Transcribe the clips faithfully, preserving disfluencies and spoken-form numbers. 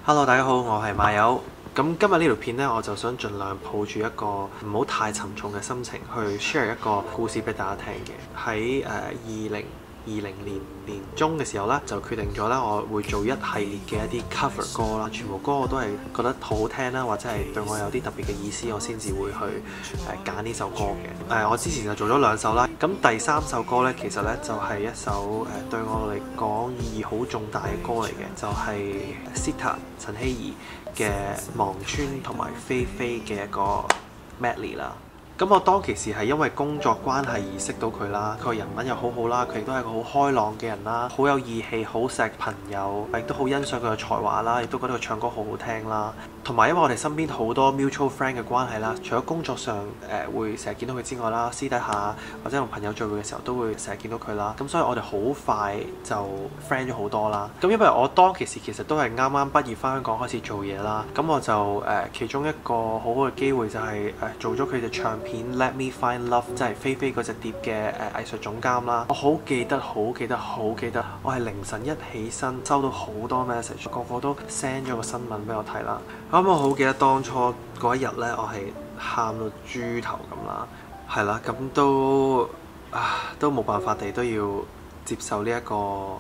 Hello，大家好，我係馬友。咁今日呢條片呢，我就想盡量抱住一個唔好太沉重嘅心情去 share 一個故事俾大家聽嘅。喺誒二零二零年年中嘅時候呢，就決定咗呢，我會做一系列嘅一啲 cover 歌啦。全部歌我都係覺得好好聽啦，或者係對我有啲特別嘅意思，我先至會去誒揀呢首歌嘅。誒、呃，我之前就做咗兩首啦。咁第三首歌呢，其實呢就係、是、一首誒、呃、對我嚟講意義好重大嘅歌嚟嘅，就係、是、Sita 陳僖儀嘅望穿同埋菲菲嘅一個 medley 啦。咁我當其時係因為工作關係而識到佢啦，佢人品又好好啦，佢亦都係個好開朗嘅人啦，好有義氣，好錫朋友，亦都好欣賞佢嘅才華啦，亦都覺得佢唱歌好好聽啦。同埋因為我哋身邊好多 mutual friend 嘅關係啦，除咗工作上誒、呃、會成日見到佢之外啦，私底下或者同朋友聚會嘅時候都會成日見到佢啦。咁所以我哋好快就 friend 咗好多啦。咁因為我當其時其實都係啱啱畢業翻香港開始做嘢啦，咁我就誒、呃、其中一個好好嘅機會就係、是、誒、呃、做咗佢哋唱片 Let Me Find Love， 即係菲菲嗰隻碟嘅誒藝術總監啦。我好記得，好記得，好記得，我係凌晨一起身收到好多 message， 個個都 send 咗個新聞俾我睇啦。咁我好記得當初嗰一日呢，我係喊到豬頭咁啦，係啦，咁都啊都冇辦法地都要接受呢一個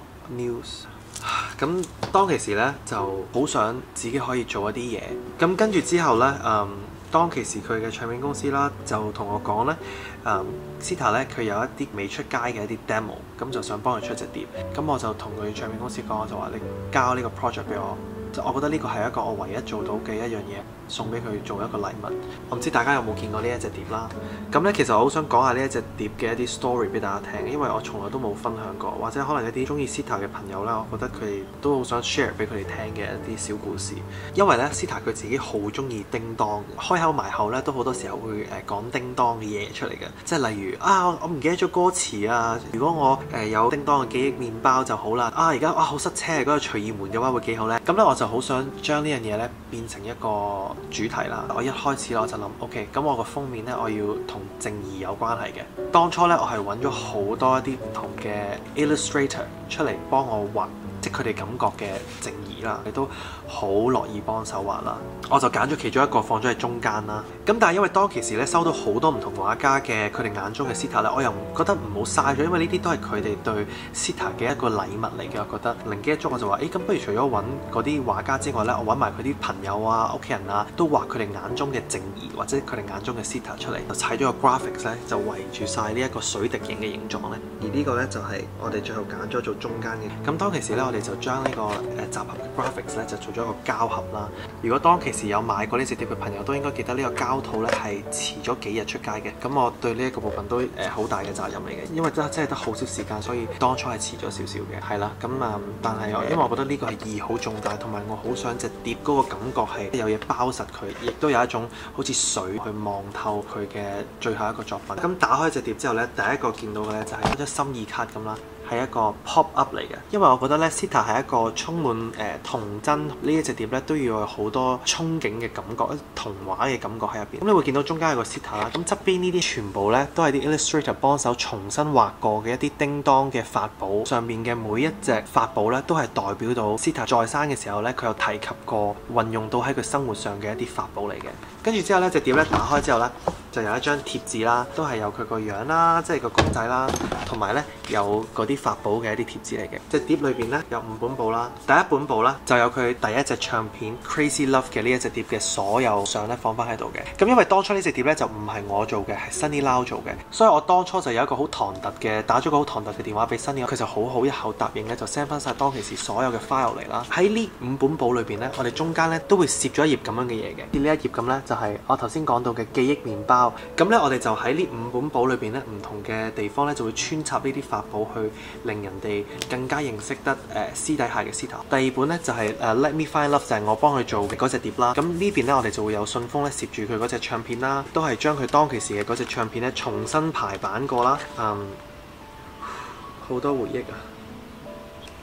news。咁當其時呢，就好想自己可以做一啲嘢。咁跟住之後呢，嗯。當其時佢嘅唱片公司啦，就同我講咧，誒 Sita 咧佢有一啲未出街嘅一啲 demo，咁就想幫佢出隻碟。咁我就同佢唱片公司講，我就話你交呢個 project 俾我，就我覺得呢個係一個我唯一做到嘅一樣嘢，送俾佢做一個禮物。我唔知大家有冇見過呢一隻碟啦。咁咧其實我好想講下呢一隻碟嘅一啲 story 俾大家聽，因為我從來都冇分享過，或者可能一啲中意 Sita 嘅朋友咧，我覺得佢哋都好想 share 俾佢哋聽嘅一啲小故事。因為咧 Sita 佢自己好中意叮當，開口埋口咧都好多時候會誒講叮當嘅嘢出嚟嘅，即係例如啊我唔記得咗歌詞啊，如果我誒有叮當嘅記憶麵包就好啦，啊而家哇好塞車，嗰個隨意門嘅話會幾好咧？咁咧我就好想將呢樣嘢咧變成一個主題啦。我一開始我就諗 OK， 咁我個封面咧我要同正義有關係嘅。當初咧我係揾咗好多一啲唔同嘅 illustrator 出嚟幫我畫，即係佢哋感覺嘅正義啦，佢都好樂意幫手畫啦。我就揀咗其中一個放咗喺中間啦。咁但係因為當其時咧收到好多唔同畫家嘅佢哋眼中嘅 Sita 咧，我又唔覺得唔好嘥咗，因為呢啲都係佢哋對 Sita 嘅一個禮物嚟嘅。我覺得靈機一觸，我就話：誒咁不如除咗揾嗰啲畫家之外咧，我揾埋佢啲朋友啊、屋企人啊，都畫佢哋眼中嘅正義或者佢哋眼中嘅 Sita 出嚟，就砌咗個 graphics 咧，就圍住晒呢一個水滴形嘅形狀咧。而呢個咧就係我哋最後揀咗做中間嘅。咁當其時咧，我哋就將呢個誒集合嘅 graphics 咧就做咗一個膠盒啦。如果當其時有買過呢隻碟嘅朋友，都應該記得呢個膠套咧係遲咗幾日出街嘅。咁我對呢一個部分都誒好大嘅責任嚟嘅，因為真真係得好少時間，所以當初係遲咗少少嘅。係啦，咁啊、嗯，但係因為我覺得呢個係意義好重大，同埋我好想隻碟嗰個感覺係有嘢包實佢，亦都有一種好似水去望透佢嘅最後一個作品。咁打開隻碟之後咧，第一個見到嘅咧就係一張心意卡咁啦。係一個 pop up 嚟嘅，因為我覺得咧 Sita 係一個充滿誒、呃、童真，呢一隻碟咧都要有好多憧憬嘅感覺，童話嘅感覺喺入邊。咁你會見到中間有個 Sita 啦，咁側邊呢啲全部咧都係啲 illustrator 幫手重新畫過嘅一啲叮當嘅法寶，上面嘅每一隻法寶咧都係代表到 Sita 在生嘅時候咧，佢有提及過運用到喺佢生活上嘅一啲法寶嚟嘅。跟住之後咧，隻碟咧打開之後咧，就有一張貼紙啦，都係有佢個樣啦，即係個公仔啦，同埋咧有嗰啲法寶嘅一啲貼紙嚟嘅。隻碟裏邊咧有五本簿啦，第一本簿啦就有佢第一隻唱片 Crazy Love 嘅呢一隻碟嘅所有相咧放翻喺度嘅。咁因為當初呢隻碟咧就唔係我做嘅，係 Sunny Lau 做嘅，所以我當初就有一個好唐突嘅打咗個好唐突嘅電話俾 Sunny， 佢就好好一口答應咧，就 send 翻晒當其時所有嘅 file 嚟啦。喺呢五本簿裏邊咧，我哋中間咧都會攝咗一頁咁樣嘅嘢嘅。呢一頁咁咧就係我頭先講到嘅記憶麵包。咁咧我哋就喺呢五本簿裏邊咧，唔同嘅地方咧就會穿插呢啲法寶去令人哋更加認識得誒、呃、私底下嘅 Sita。第二本咧就係、是、誒、uh, Let Me Find Love， 就係我幫佢做嘅嗰隻碟啦。咁呢邊咧我哋就會有信封咧攝住佢嗰隻唱片啦，都係將佢當其時嘅嗰隻唱片咧重新排版過啦。嗯，好多回憶啊！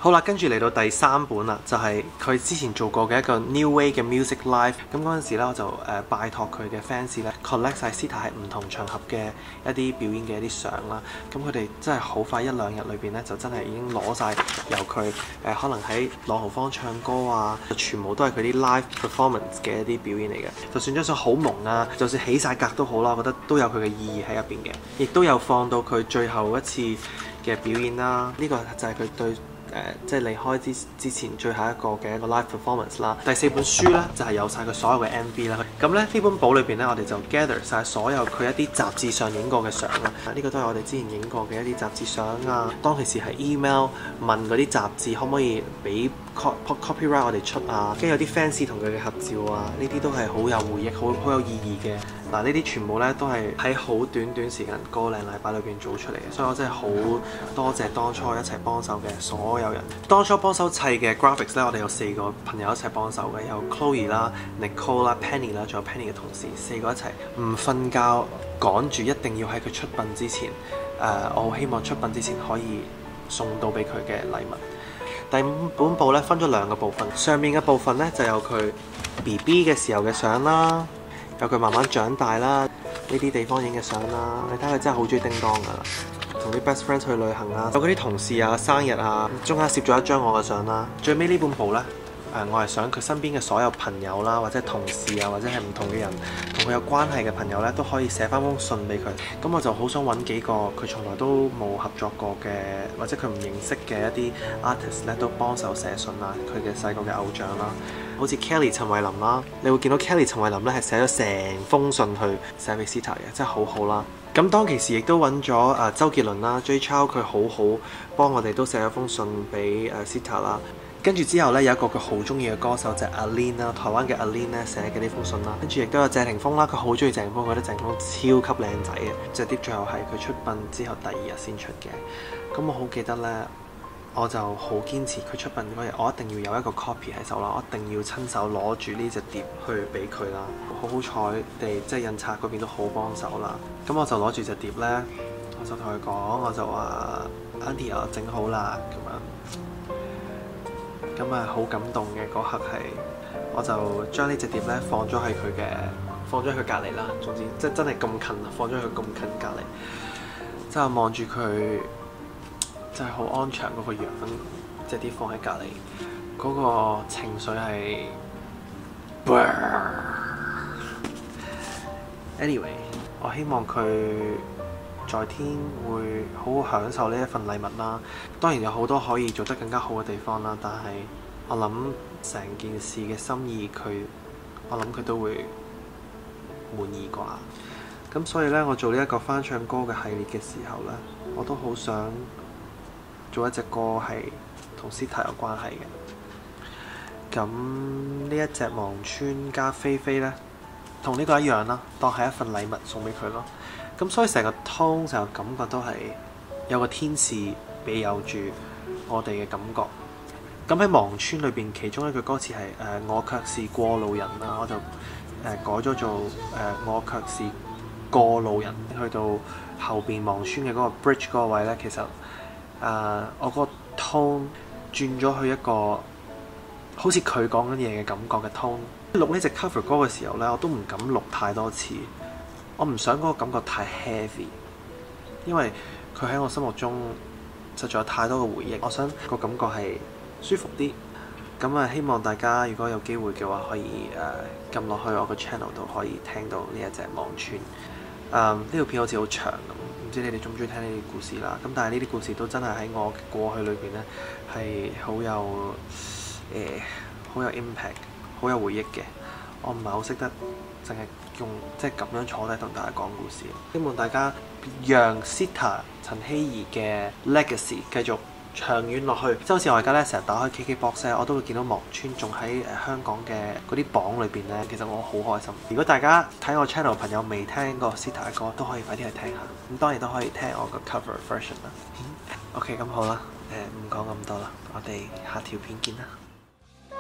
好啦，跟住嚟到第三本啦，就係、是、佢之前做過嘅一個 New Way 嘅 Music Live。咁嗰陣時咧，我就誒、呃、拜託佢嘅 fans 咧 collect 晒 Zita 喺唔同場合嘅一啲表演嘅一啲相啦。咁佢哋真係好快一兩日裏邊咧，就真係已經攞晒由佢誒、呃、可能喺朗豪坊唱歌啊，全部都係佢啲 live performance 嘅一啲表演嚟嘅。就算張相好朦啊，就算起晒格都好啦，我覺得都有佢嘅意義喺入邊嘅。亦都有放到佢最後一次嘅表演啦。呢、這個就係佢對。誒、呃，即係離開之之前最後一個嘅一個 live performance 啦。第四本書呢，就係、是、有晒佢所有嘅 M V 啦。咁咧呢本簿裏邊呢，我哋就 gather 晒所有佢一啲雜誌上影過嘅相啦。呢、這個都係我哋之前影過嘅一啲雜誌相啊。當其時係 email 問嗰啲雜誌可唔可以俾 copyright 我哋出啊。跟住有啲 fans 同佢嘅合照啊，呢啲都係好有回憶、好好有意義嘅。嗱，呢啲全部咧都係喺好短短時間個零禮拜裏邊做出嚟嘅，所以我真係好多謝當初一齊幫手嘅所有人。當初幫手砌嘅 graphics 咧，我哋有四個朋友一齊幫手嘅，有 Chloe 啦、Nicole 啦、Penny 啦，仲有 Penny 嘅同事，四個一齊唔瞓覺趕住一定要喺佢出殯之前，誒、呃，我好希望出殯之前可以送到俾佢嘅禮物。第五本簿咧分咗兩個部分，上面嘅部分咧就有佢 B B 嘅時候嘅相啦。有佢慢慢長大啦，呢啲地方影嘅相啦，你睇佢真係好中意叮當噶啦，同啲 best friend 去旅行啊，有嗰啲同事啊、生日啊，中間攝咗一張我嘅相啦。最尾呢本簿呢，誒、呃、我係想佢身邊嘅所有朋友啦，或者同事啊，或者係唔同嘅人同佢有關係嘅朋友呢，都可以寫翻封信俾佢。咁我就好想揾幾個佢從來都冇合作過嘅，或者佢唔認識嘅一啲 artist 咧，都幫手寫信啦，佢嘅細個嘅偶像啦。好似 Kelly 陳慧琳啦，你會見到 Kelly 陳慧琳咧係寫咗成封信去寫俾 Zita 嘅，真係好好啦。咁當其時亦都揾咗誒周杰倫啦 ，Jay Chou 佢好好幫我哋都寫咗封信俾誒 Zita 啦。跟住之後咧有一個佢好中意嘅歌手就係 Aline 啦，台灣嘅 Aline 咧寫嘅呢封信啦。跟住亦都有謝霆鋒啦，佢好中意謝霆鋒，覺得謝霆鋒超級靚仔嘅。隻碟最後係佢出殯之後第二日先出嘅。咁我好記得咧。我就好堅持佢出殯嗰日，我一定要有一個 copy 喺手啦，我一定要親手攞住呢隻碟去俾佢啦。好好彩地，即係印刷嗰邊都好幫手啦。咁我就攞住隻碟呢，我就同佢講，我就話 Auntie 我整好啦咁樣。咁啊好感動嘅嗰刻係，我就將呢隻碟呢放咗喺佢嘅，放咗喺佢隔離啦。總之即係真係咁近，放咗喺佢咁近隔離，之後望住佢。就係好安詳嗰個樣，隻碟放喺隔離，嗰、那個情緒係。Anyway， 我希望佢在天會好好享受呢一份禮物啦。當然有好多可以做得更加好嘅地方啦，但係我諗成件事嘅心意，佢我諗佢都會滿意啩。咁所以呢，我做呢一個翻唱歌嘅系列嘅時候呢，我都好想做一隻歌係同 Zita 有關係嘅。咁呢一隻望穿加菲菲呢，同呢個一樣啦，當係一份禮物送俾佢咯。咁所以成個 tone 成個感覺都係有個天使庇佑住我哋嘅感覺。咁喺望穿裏邊，其中一句歌詞係誒、呃、我卻是過路人啦，我就誒、呃、改咗做誒、呃、我卻是過路人。去到後邊望穿嘅嗰個 bridge 嗰個位呢，其實〜誒，uh, 我個 tone 轉咗去一個好似佢講緊嘢嘅感覺嘅 tone。錄呢隻 cover 歌嘅時候呢，我都唔敢錄太多次，我唔想嗰個感覺太 heavy，因為佢喺我心目中實在有太多嘅回憶。我想個感覺係舒服啲。咁啊，希望大家如果有機會嘅話，可以誒撳落去我個 channel 度，可以聽到呢一隻望穿。誒、uh, 呢條片好似好長咁。唔知你哋中唔中意聽呢啲故事啦，咁但係呢啲故事都真係喺我過去裏邊呢，係好有誒好、呃、有 impact， 好有回憶嘅。我唔係好識得淨係用即係咁樣坐低同大家講故事。希望大家讓 Zita 陳僖儀嘅 legacy 繼續長遠落去。即係好似我而家咧成日打開 K K box 咧，我都會見到望穿仲喺誒香港嘅嗰啲榜裏邊咧，其實我好開心。如果大家睇我 channel 朋友未聽過 Zita 嘅歌，都可以快啲去聽下。咁當然都可以聽我個 cover version 啦。OK，咁好啦，誒唔講咁多啦，我哋下條片見啦。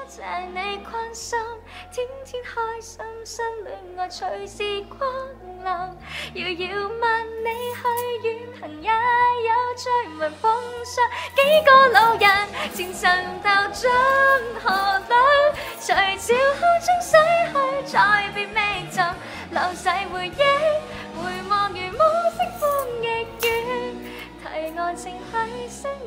謝你關心，天天開心，新戀愛隨時光臨。遙遙萬里去遠行，也有追問風霜。幾個老人前塵投進河裏，隨潮河中洗去，再別未尋流逝回憶，回望如暮色風亦遠，提愛情係星。